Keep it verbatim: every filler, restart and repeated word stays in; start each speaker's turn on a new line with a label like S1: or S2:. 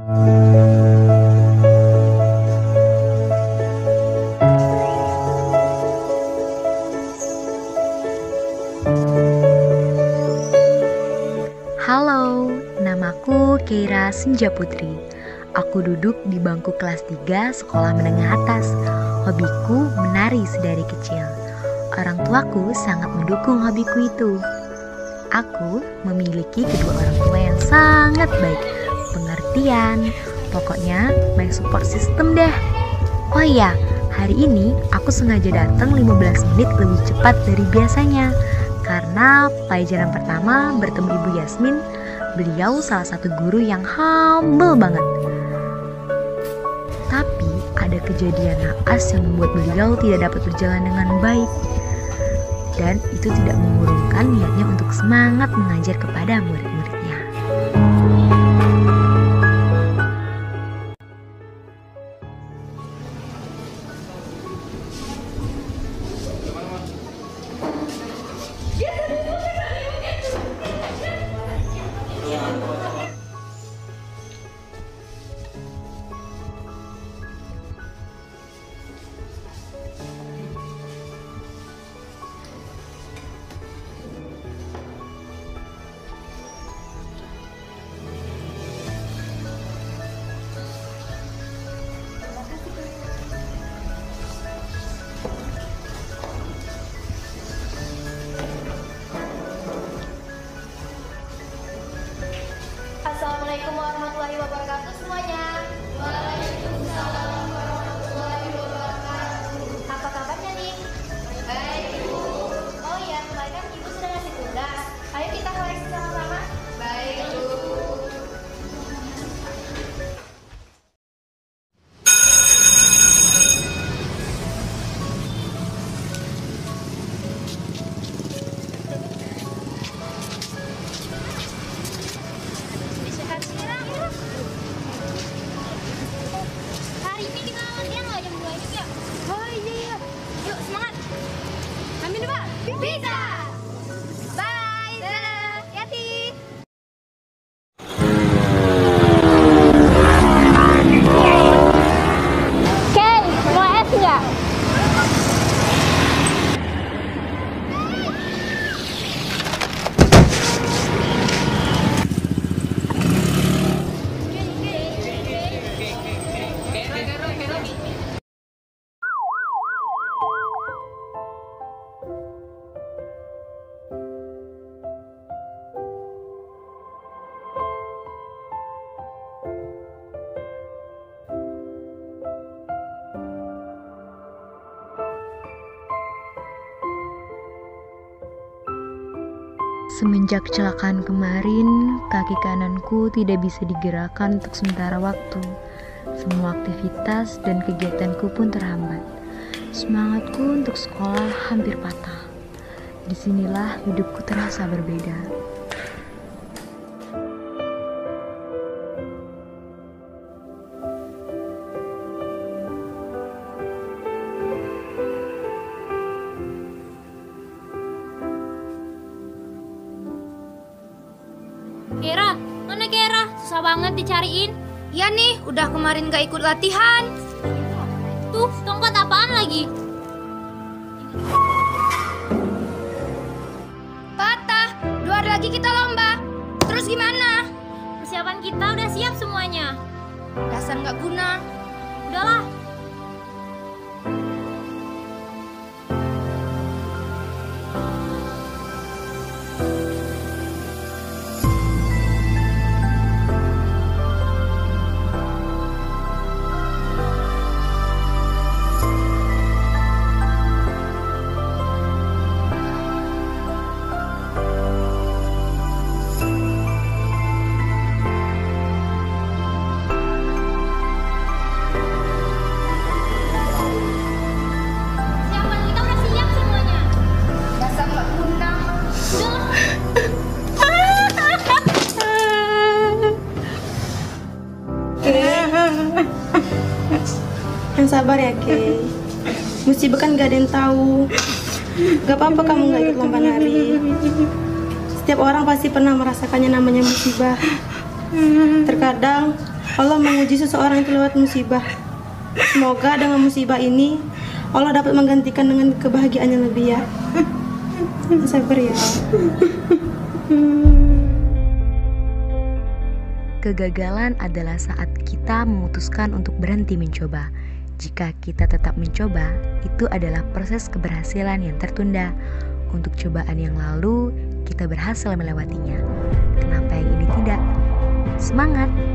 S1: Halo, namaku Keira Senja Putri. Aku duduk di bangku kelas tiga sekolah menengah atas. Hobiku menari sedari kecil. Orang tuaku sangat mendukung hobiku itu. Aku memiliki kedua orang tua yang sangat baik, pengertian, pokoknya baik support system deh. Oh iya, hari ini aku sengaja datang lima belas menit lebih cepat dari biasanya. Karena pelajaran pertama bertemu Ibu Yasmin, beliau salah satu guru yang humble banget. Tapi ada kejadian naas yang membuat beliau tidak dapat berjalan dengan baik. Dan itu tidak mengurungkan niatnya untuk semangat mengajar kepada murid-muridnya.
S2: Assalamualaikum warahmatullahi wabarakatuh semuanya. Waalaikumsalam warahmatullahi wabarakatuh. Apa kabarnya nih? Baik, Ibu. Oh iya, kemarin kan Ibu sudah ngasih tugas. Ayo kita koreksi sama-sama. Baik, Ibu.
S3: Hari ini kita latihan loh jam dua ini ya. Oh iya iya. Yuk semangat. Amin Pak. Bisa. Bye. Dadah. Hati. Kay, mau es nggak?
S1: Semenjak kecelakaan kemarin, kaki kananku tidak bisa digerakkan untuk sementara waktu. Semua aktivitas dan kegiatanku pun terhambat. Semangatku untuk sekolah hampir patah. Disinilah hidupku terasa berbeda.
S3: Kera, mana Kera? Susah banget dicariin.
S2: Ya nih, udah kemarin gak ikut latihan.
S3: Tuh, tongkat apaan lagi?
S2: Patah. Dua hari lagi kita lomba. Terus gimana?
S3: Persiapan kita udah siap semuanya.
S2: Dasar gak guna.
S3: Udahlah. Persiapan kita udah siap semuanya.
S2: Dasar gak guna.
S4: Yang sabar ya, Kay. Musibah kan gak ada yang tahu. Gak apa-apa kamu gak ikut lomba nari. Setiap orang pasti pernah merasakannya namanya musibah. Terkadang Allah menguji seseorang itu lewat musibah. Semoga dengan musibah ini Allah dapat menggantikan dengan kebahagiaan yang lebih ya. Sabar ya.
S1: Kegagalan adalah saat kita memutuskan untuk berhenti mencoba. Jika kita tetap mencoba, itu adalah proses keberhasilan yang tertunda. Untuk cobaan yang lalu, kita berhasil melewatinya. Kenapa yang ini tidak? Semangat!